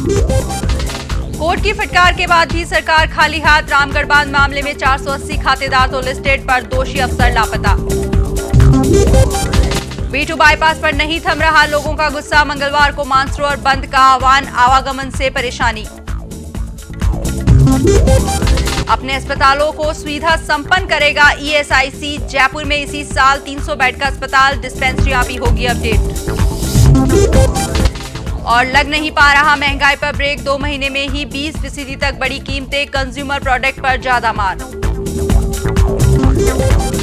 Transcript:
Court की फटकार के बाद भी सरकार खाली हाथ। रामगढ़ बांध मामले में 480 खातेदार तो लिस्टेड, पर दोषी अफसर लापता। B2 बाईपास पर नहीं थम रहा लोगों का गुस्सा। मंगलवार को मानसरोवर बंद का आह्वान, आवागमन से परेशानी। अपने अस्पतालों को सुविधा संपन्न करेगा ESIC। जयपुर में इसी साल 300 बेड का अस्पताल, डिस्पेंसरियां भी होगी अपडेट। और लग नहीं पा रहा महंगाई पर ब्रेक। 2 महीने में ही 20% तक बढ़ी कीमतें। कंज्यूमर प्रोडक्ट पर ज्यादा मार।